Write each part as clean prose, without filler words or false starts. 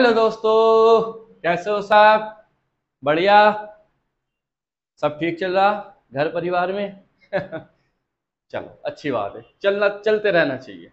Hello दोस्तों, कैसे हो साहब? बढ़िया। सब ठीक चल रहा घर परिवार में? चलो अच्छी बात है, चलते रहना चाहिए।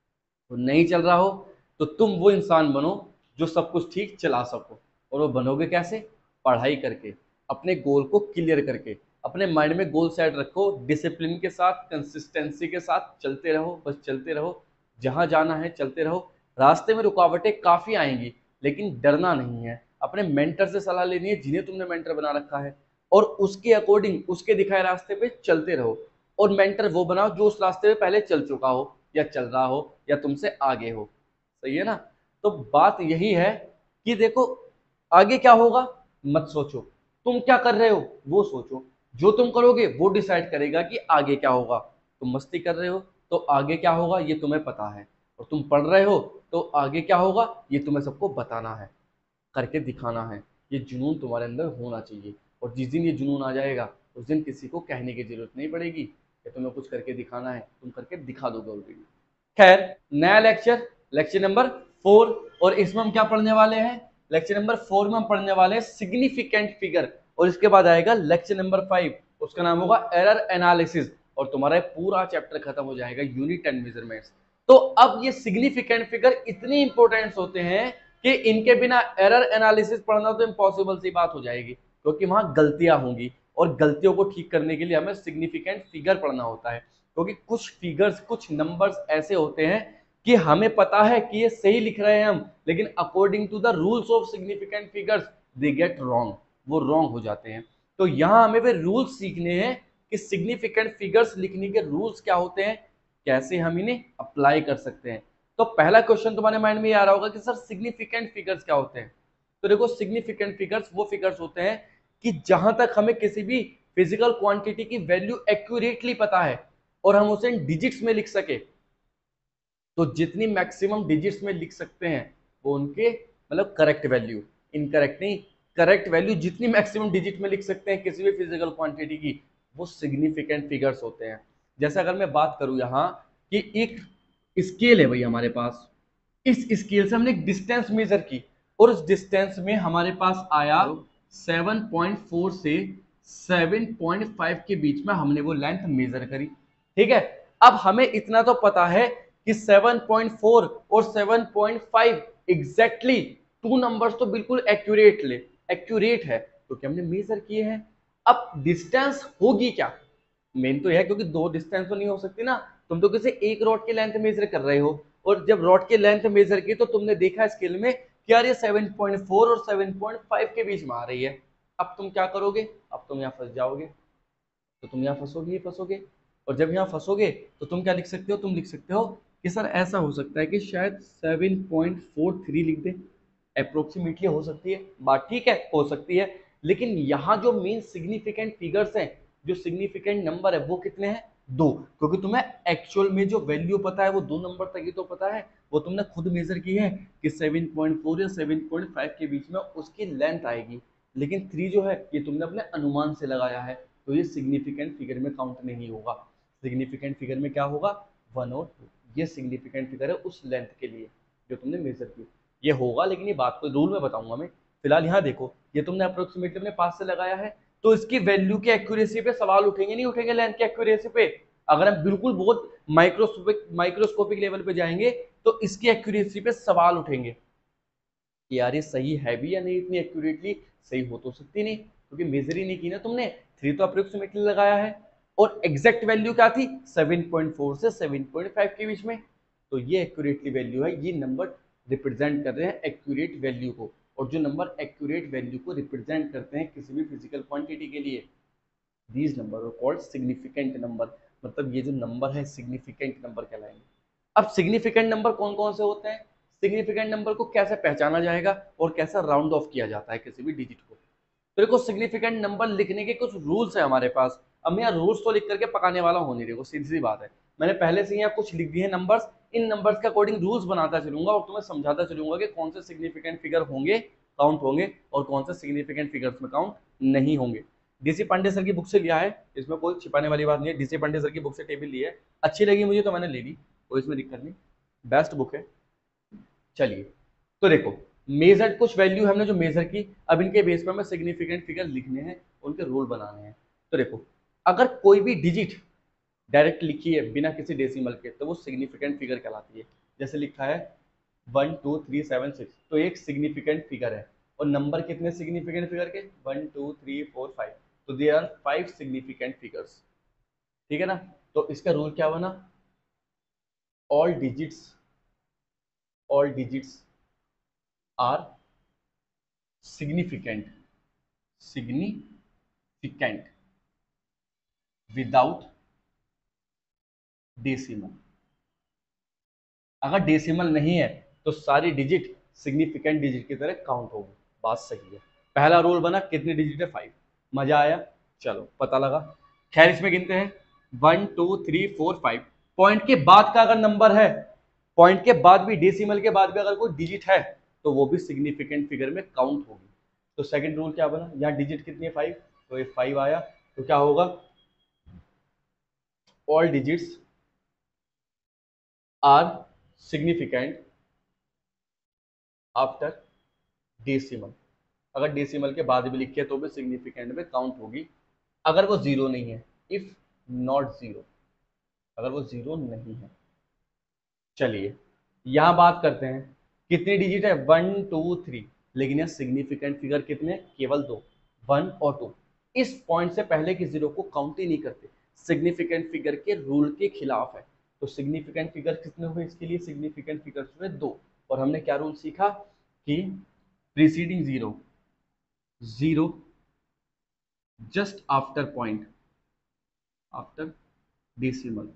तो नहीं चल रहा हो तो तुम वो इंसान बनो जो सब कुछ ठीक चला सको। और वो बनोगे कैसे? पढ़ाई करके, अपने गोल को क्लियर करके। अपने माइंड में गोल सेट रखो, डिसिप्लिन के साथ, कंसिस्टेंसी के साथ चलते रहो, बस चलते रहो। जहां जाना है चलते रहो। रास्ते में रुकावटें काफी आएंगी, लेकिन डरना नहीं है। अपने मेंटर से सलाह लेनी है, जिन्हें तुमने मेंटर बना रखा है, और उसके अकॉर्डिंग, उसके दिखाए रास्ते पे चलते रहो। और मेंटर वो बनाओ जो उस रास्ते पे पहले चल चुका हो, या चल रहा हो, या तुमसे आगे हो। सही है ना? तो बात यही है कि देखो, आगे क्या होगा मत सोचो, तुम क्या कर रहे हो वो सोचो। जो तुम करोगे वो डिसाइड करेगा कि आगे क्या होगा। तुम मस्ती कर रहे हो तो आगे क्या होगा ये तुम्हें पता है, और तुम पढ़ रहे हो तो आगे क्या होगा ये तुम्हें सबको बताना है, करके दिखाना है। ये जुनून तुम्हारे अंदर होना चाहिए। और जिस दिन ये जुनून आ जाएगा, उस दिन किसी को कहने की जरूरत नहीं पड़ेगी कि तुम्हें कुछ करके दिखाना है, तुम करके दिखा दोगे ऑलरेडी। खैर, नया लेक्चर, लेक्चर नंबर 4। और इसमें हम क्या पढ़ने वाले हैं? लेक्चर नंबर 4 में हम पढ़ने वाले हैं सिग्निफिकेंट फिगर। और इसके बाद आएगा लेक्चर नंबर 5, उसका नाम होगा एरर एनालिसिस। और तुम्हारा पूरा चैप्टर खत्म हो जाएगा, यूनिट एंड मेजरमेंट्स। तो अब ये सिग्निफिकेंट फिगर इतने इंपॉर्टेंट होते हैं कि इनके बिना एरर एनालिसिस पढ़ना तो इम्पॉसिबल सी बात हो जाएगी, क्योंकि वहां गलतियां होंगी, और गलतियों को ठीक करने के लिए हमें सिग्निफिकेंट फिगर पढ़ना होता है। क्योंकि कुछ फिगर्स, कुछ नंबर्स ऐसे होते हैं कि हमें पता है कि ये सही लिख रहे हैं हम, लेकिन according to the rules of significant figures they get wrong, वो रॉन्ग हो जाते हैं। तो यहां हमें वे रूल्स सीखने हैं कि सिग्निफिकेंट फिगर्स लिखने के रूल्स क्या होते हैं, कैसे हम इन्हें अप्लाई कर सकते हैं। तो पहला क्वेश्चन तुम्हारे माइंड में ये आ रहा होगा कि सर सिग्निफिकेंट फिगर्स क्या होते हैं? तो देखो, सिग्निफिकेंट फिगर्स वो फिगर्स होते हैं कि जहां तक हमें किसी भी फिजिकल क्वांटिटी की वैल्यू एक्यूरेटली पता है और हम उसे डिजिट्स में लिख सके, तो जितनी मैक्सिमम डिजिट्स में लिख सकते हैं वो उनके मतलब करेक्ट वैल्यू, इनकरेक्ट नहीं, करेक्ट वैल्यू जितनी मैक्सिमम डिजिट में लिख सकते हैं किसी भी फिजिकल क्वांटिटी की, वो सिग्निफिकेंट फिगर्स होते हैं। जैसे अगर मैं बात करूं यहाँ कि एक स्केल है भाई हमारे पास, इस स्केल से हमने एक डिस्टेंस मेजर की, और उस डिस्टेंस में हमारे पास आया 7.4 से 7.5 के बीच में हमने वो लेंथ मेजर करी। ठीक है, अब हमें इतना तो पता है कि 7.4 और 7.5 एग्जैक्टली टू नंबर्स तो बिल्कुल एक्यूरेट है, क्योंकि हमने मेजर किए हैं। अब डिस्टेंस होगी क्या? मेन तो यह है, क्योंकि दो डिस्टेंस तो नहीं हो सकती ना। तुम तो किसी एक रॉड की लेंथ मेजर कर रहे हो, और जब रॉड की लेंथ मेजर की तो तुमने देखा स्केल में कि यार ये 7.4 और 7.5 के बीच में आ रही है। अब तुम क्या करोगे? अब तुम यहाँ फंस जाओगे, तो तुम यहाँ फंसोगे ही फंसोगे। और जब यहाँ फंसोगे तो तुम क्या लिख सकते हो? तुम लिख सकते हो कि सर ऐसा हो सकता है कि शायद 7.43 लिख दे। अप्रोक्सीमेटली हो सकती है बात, ठीक है, हो सकती है। लेकिन यहाँ जो मेन सिग्निफिकेंट फिगर्स हैं, जो सिग्निफिकेंट नंबर है, वो कितने हैं? दो। क्योंकि तुम्हें एक्चुअल में जो वैल्यू पता है वो दो नंबर तक ही तो पता है, वो तुमने खुद मेजर की है कि 7.4 या 7.5 के बीच में उसकी लेंथ आएगी। लेकिन 3 जो है ये तुमने अपने अनुमान से लगाया है, तो ये सिग्निफिकेंट फिगर में काउंट नहीं होगा। सिग्निफिकेंट फिगर में क्या होगा? 1 और 2। ये सिग्निफिकेंट फिगर है उस लेंथ के लिए जो तुमने मेजर की। ये होगा, लेकिन ये बात को रूल में बताऊंगा मैं। फिलहाल यहाँ देखो, ये तुमने अप्रोक्सीमेटली अपने पास से लगाया है, तो इसकी वैल्यू की एक्यूरेसी पे सवाल उठेंगे नहीं उठेंगे? लेंथ की एक्यूरेसी पे अगर हम बिल्कुल बहुत माइक्रोस्कोपिक लेवल पे जाएंगे तो इसकी एक्यूरेसी पे सवाल उठेंगे कि यार ये सही है भी या नहीं, इतनी एक्यूरेटली सही हो तो सकती नहीं, क्योंकि मेजर ही नहीं की ना तुमने। 3 तो अप्रोक्सीमेटली लगाया है, और एग्जैक्ट वैल्यू क्या थी? 7.4 से 7.5 के बीच में। तो ये एक्यूरेटली वैल्यू है, ये नंबर रिप्रेजेंट कर रहे हैं एक्यूरेट वैल्यू को। और जो नंबर एक्यूरेट वैल्यू को रिप्रेजेंट करते हैं किसी भी फिजिकल क्वांटिटी के लिए, these number are called significant number. मतलब ये जो नंबर है सिग्निफिकेंट नंबर कहलाएंगे। अब सिग्निफिकेंट नंबर कौन कौन से होते हैं? सिग्निफिकेंट नंबर को कैसे पहचाना जाएगा और कैसा राउंड ऑफ किया जाता है किसी भी डिजिट को? तो देखो, सिग्निफिकेंट नंबर लिखने के कुछ रूल्स है हमारे पास। अब मैं यहाँ रूल्स तो लिख करके पकाने वाला हूँ नहीं, देखो सीधी सी बात है। मैंने पहले से यहाँ कुछ लिख दिए नंबर्स, इन नंबर्स के अकॉर्डिंग रूल्स बनाता चलूंगा और तुम्हें समझाता चलूंगा कि कौन से सिग्निफिकेंट फिगर होंगे, काउंट होंगे, और कौन से सिग्निफिकेंट फिगर्स में काउंट नहीं होंगे। डीसी पांडे सर की बुक से लिया है, इसमें कोई छिपाने वाली बात नहीं है। डीसी पांडे सर की बुक से टेबल ली है, अच्छी लगी मुझे तो मैंने ले ली, कोई इसमें दिक्कत नहीं, बेस्ट बुक है। चलिए, तो देखो, मेजर कुछ वैल्यू हमने जो मेजर की, अब इनके बेस पर हमें सिग्निफिकेंट फिगर लिखने हैं, उनके रूल बनाने हैं। तो देखो, अगर कोई भी डिजिट डायरेक्ट लिखी है बिना किसी डेसिमल के तो वो सिग्निफिकेंट फिगर कहलाती है। जैसे लिखा है 1 2 3 7 6, तो एक सिग्निफिकेंट फिगर है। और नंबर कितने सिग्निफिकेंट फिगर के? 1 2 3 4 5, तो दे आर 5 सिग्निफिकेंट फिगर्स। ठीक है ना? तो इसका रूल क्या बना? All digits are significant without decimal. अगर डेसिमल नहीं है तो सारी डिजिट सिग्निफिकेंट डिजिट की तरह काउंट होगी। बात सही है। पहला रूल बना, कितनी डिजिट है? 5। मजा आया? चलो पता लगा। खैर इसमें गिनते हैं 1 2 3 4 5। पॉइंट के बाद का अगर नंबर है, पॉइंट के बाद भी, डेसिमल के बाद भी अगर कोई डिजिट है तो वो भी सिग्निफिकेंट फिगर में काउंट होगी। तो सेकंड रूल क्या बना? यहाँ डिजिट कितनी है? 5, तो ये 5 आया। तो क्या होगा? All digits are significant after decimal. अगर डेसिमल के बाद भी लिखे तो भी सिग्निफिकेंट में काउंट होगी, अगर वो जीरो नहीं है। इफ नॉट जीरो, अगर वो जीरो नहीं है। चलिए यहां बात करते हैं, कितनी डिजिट है? 1 2 3, लेकिन यह सिग्निफिकेंट फिगर कितने? केवल 2, 1 और 2। इस पॉइंट से पहले की जीरो को काउंट ही नहीं करते, सिग्निफिकेंट फिगर के रूल के खिलाफ है। तो सिग्निफिकेंट फिगर कितने हुए इसके लिए? सिग्निफिकेंट फिगर हुए 2। और हमने क्या रूल सीखा कि preceding zero just after point, after decimal,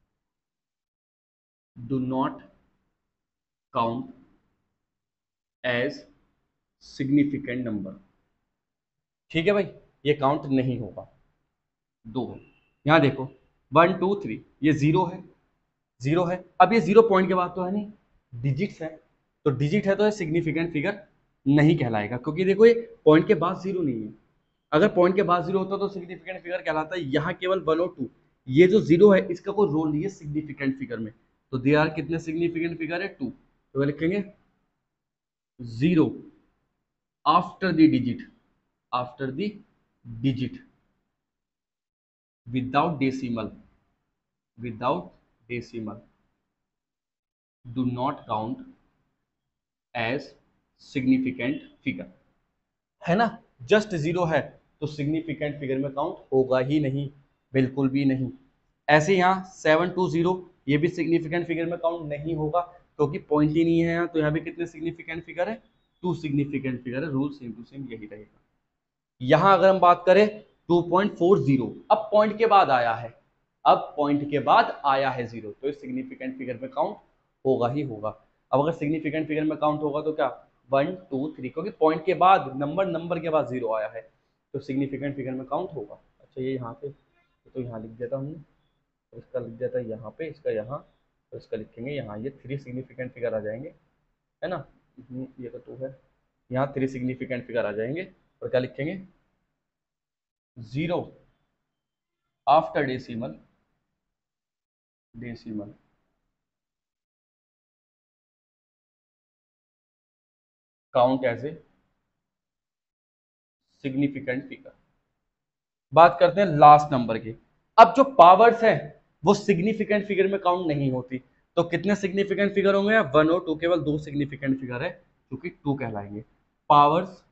do not count as significant number। ठीक है भाई, ये काउंट नहीं होगा। 2 यहां देखो 1 2 3, ये जीरो है, जीरो है। अब ये जीरो पॉइंट के बाद तो है नहीं, डिजिट्स है। तो डिजिट है तो ये सिग्निफिकेंट फिगर नहीं कहलाएगा, क्योंकि देखो ये पॉइंट के बाद जीरो नहीं है। अगर पॉइंट के बाद जीरो होता तो सिग्निफिकेंट फिगर कहलाता है। यहाँ केवल 1 और 2, ये जो जीरो है इसका कोई रोल नहीं है सिग्निफिकेंट फिगर में। तो दे आर कितने सिग्निफिकेंट फिगर है? 2। तो वह लिखेंगे zero after the digit, after the digit without decimal, without decimal do not count as significant figure. है ना? जस्ट जीरो है तो सिग्निफिकेंट फिगर में काउंट होगा ही नहीं, बिल्कुल भी नहीं। ऐसे यहाँ 7 2 0, ये भी सिग्निफिकेंट फिगर में काउंट नहीं होगा, क्योंकि पॉइंट ही नहीं है यहाँ। तो यहाँ भी कितने सिग्निफिकेंट फिगर है? 2 सिग्निफिकेंट फिगर है। रूल सेम टू सेम यही रहेगा। यहाँ अगर हम बात करें 2.40, अब पॉइंट के बाद आया है, अब पॉइंट के बाद आया है जीरो, तो इस सिग्निफिकेंट फिगर में काउंट होगा ही होगा। अब अगर सिग्निफिकेंट फिगर में काउंट होगा तो क्या? 1 2 3, क्योंकि पॉइंट के बाद नंबर के बाद जीरो आया है, तो सिग्निफिकेंट फिगर में काउंट होगा। अच्छा ये यहाँ पे, तो यहाँ लिख देता हूँ, तो इसका लिख देता है यहाँ पे, इसका यहाँ, तो इसका लिखेंगे यहाँ। ये 3 सिग्निफिकेंट फिगर आ जाएंगे, है ना? ये तो 2 है, यहाँ 3 सिग्निफिकेंट फिगर आ जाएंगे। और क्या लिखेंगे? Zero after decimal, decimal count as a significant figure. बात करते हैं लास्ट नंबर की। अब जो पावर्स है वो सिग्निफिकेंट फिगर में काउंट नहीं होती, तो कितने सिग्निफिकेंट फिगर होंगे? 1 और 2, केवल 2 सिग्निफिकेंट फिगर है जो कि 2 कहलाएंगे। Powers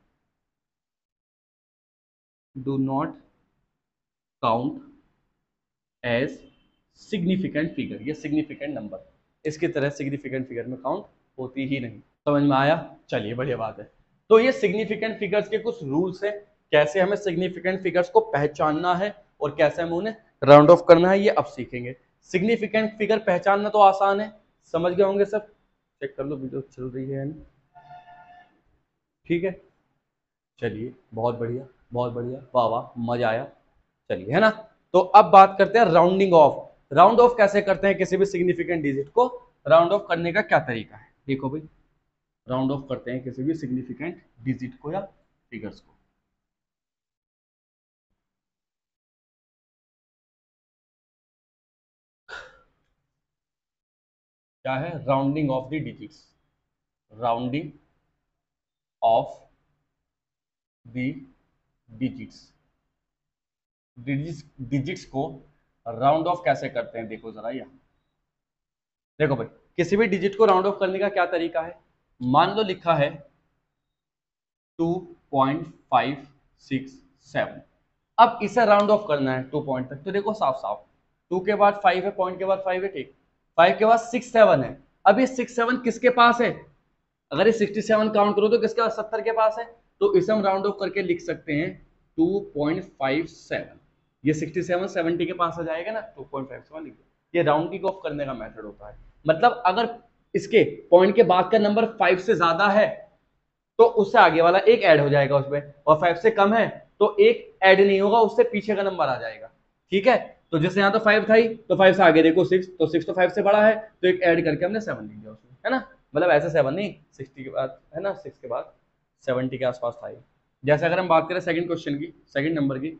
do not count as significant figure, ये सिग्निफिकेंट नंबर इसकी तरह सिग्निफिकेंट फिगर में काउंट होती ही नहीं। समझ में आया? चलिए बढ़िया बात है। तो ये सिग्निफिकेंट फिगर्स के कुछ रूल्स है, कैसे हमें सिग्निफिकेंट फिगर्स को पहचानना है और कैसे हमें उन्हें राउंड ऑफ करना है, ये अब सीखेंगे। सिग्निफिकेंट फिगर पहचानना तो आसान है, समझ गए होंगे सब। चेक कर लो वीडियो चल रही है नहीं? ठीक है, चलिए बहुत बढ़िया, बहुत बढ़िया, वाह वाह, मजा आया। चलिए, है ना? तो अब बात करते हैं राउंडिंग ऑफ। राउंड ऑफ कैसे करते हैं किसी भी सिग्निफिकेंट डिजिट को? राउंड ऑफ करने का क्या तरीका है, देखो भाई। राउंड ऑफ करते हैं किसी भी सिग्निफिकेंट डिजिट को या फिगर्स को। क्या है? Rounding off the digits, rounding off the digits. Digits को राउंड ऑफ कैसे करते हैं देखो जरा। यहाँ देखो भाई, किसी भी डिजिट को राउंड ऑफ करने का क्या तरीका है। मान लो लिखा है 2.567, अब इसे राउंड ऑफ करना है 2 पॉइंट तक। तो देखो साफ साफ 2 के बाद 5 है, पॉइंट के बाद 5 है, ठीक। 5 के बाद 6 7 है। अब ये 6 7 किसके पास है, अगर ये 67 काउंट करो तो किसके पास, 70 के पास है। तो इसे हम राउंड ऑफ करके लिख सकते हैं 2.57। ये 67 70 के पास आ जाएगा ना, 2.57 लिख दो। ये राउंडिंग ऑफ करने का मेथड होता है। मतलब अगर इसके पॉइंट के बाद का नंबर 5 से ज्यादा है तो उससे आगे वाला एक ऐड हो जाएगा उसमें, और 5 से कम है तो एक ऐड नहीं होगा, उससे पीछे का नंबर आ जाएगा। ठीक है, तो जैसे यहाँ तो 5 था ही, तो 5 से आगे देखो 6, तो 6 तो 5 से बड़ा है, तो एक ऐड करके हमने 7 लिख दिया उसमें, है ना। मतलब ऐसे 7 नहीं, 60 के बाद है ना, 6 के बाद 70 के आसपास था ये। जैसे अगर हम बात करें सेकंड क्वेश्चन की, सेकंड नंबर की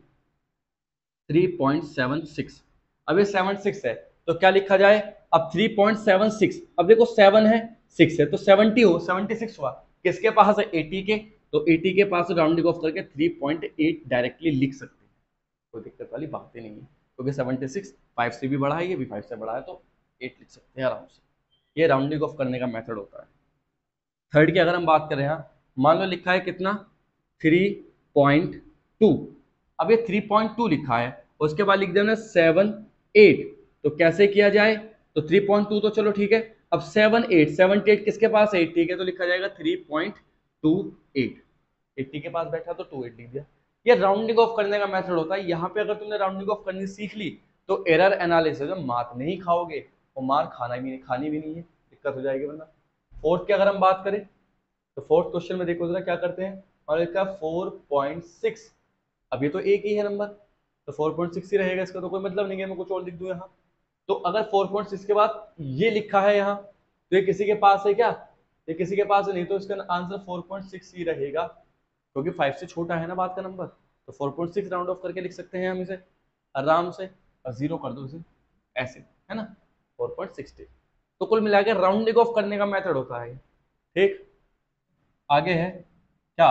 3.76, अब ये 76 है तो क्या लिखा जाए। अब 3.76, अब देखो 7 है 6 है तो 70 हो, 76 हुआ। किसके पास है, 80 के, तो 80 के पास राउंडिंग ऑफ करके 3.8 डायरेक्टली लिख सकते हैं। कोई दिक्कत वाली बात ही नहीं है, क्योंकि 76 5 से भी बड़ा है, ये भी 5 से बड़ा है, तो 8 लिख सकते हैं आराम से। ये राउंडिंग ऑफ करने का मेथड होता है। थर्ड की अगर हम बात करें, यहाँ मान लो लिखा है कितना 3.2, अब ये 3.2 लिखा है, उसके बाद लिख देना 7 8, तो कैसे किया जाए। तो 3.2 तो चलो ठीक है, अब 7 8, 7 8 किसके पास है, 80 के, तो लिखा जाएगा 3.28। 80 के पास बैठा तो 28 लिख दिया। ये राउंडिंग ऑफ करने का मेथड होता है। यहाँ पे अगर तुमने राउंडिंग ऑफ करनी सीख ली तो एरर एनालिसिस में मार नहीं खाओगे, और मार खानी भी नहीं है, दिक्कत हो जाएगी वरना। फोर्थ की अगर हम बात करें तो फोर्थ क्वेश्चन में देखो जरा क्या करते हैं, और इसका 4.6, अब ये तो एक ही है नंबर, तो 4.6 ही रहेगा, इसका तो कोई मतलब नहीं है, मैं कुछ और लिख दूं यहाँ। तो अगर 4.6 के बाद ये लिखा है यहाँ, तो ये किसी के पास है क्या, ये किसी के पास नहीं, तो इसका आंसर 4.6 ही रहेगा, क्योंकि 5 से छोटा है ना बात का नंबर। तो 4.6 राउंड ऑफ करके लिख सकते हैं हम इसे आराम से, और 0 कर दो इसे ऐसे, है ना, 4.60। तो कुल मिलाकर राउंडिंग ऑफ करने का मेथड होता है। ठीक, आगे है क्या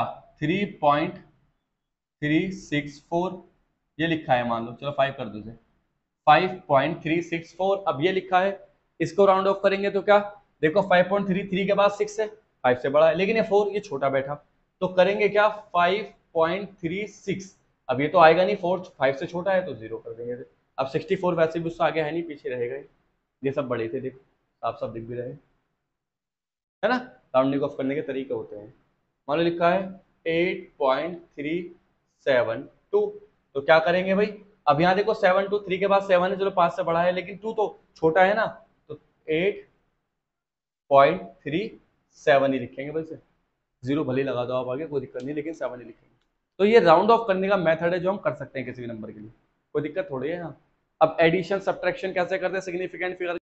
3.364, ये लिखा है, मान लो चलो 5 कर दो इसे 5.364। अब ये लिखा है, इसको राउंड ऑफ करेंगे तो क्या, देखो 5.33 के बाद 6 है, 5 से बड़ा है, लेकिन ये 4 ये छोटा बैठा, तो करेंगे क्या 5.36। अब ये तो आएगा नहीं, 4 5 से छोटा है तो 0 कर देंगे। अब 64 वैसे भी उससे आगे है नहीं, पीछे रहेगा ही। ये सब बड़े थे, देखो आप सब दिख भी रहे, है ना। राउंडिंग ऑफ करने के तरीके होते हैं। मान लो लिखा है 8.372, तो क्या करेंगे भाई, अब यहाँ देखो 7 2 3 के बाद 7 है, चलो 5 से बड़ा है, लेकिन 2 तो छोटा है ना, तो 8.37 ही लिखेंगे वैसे, 0 भले ही लगा दो आप आगे, कोई दिक्कत नहीं, लेकिन 7 ही लिखेंगे। तो ये राउंड ऑफ करने का मेथड है जो हम कर सकते हैं किसी भी नंबर के लिए, कोई दिक्कत थोड़ी है यहाँ। अब एडिशन सब्ट्रैक्शन कैसे करते हैं, सिग्निफिकेंट फिगर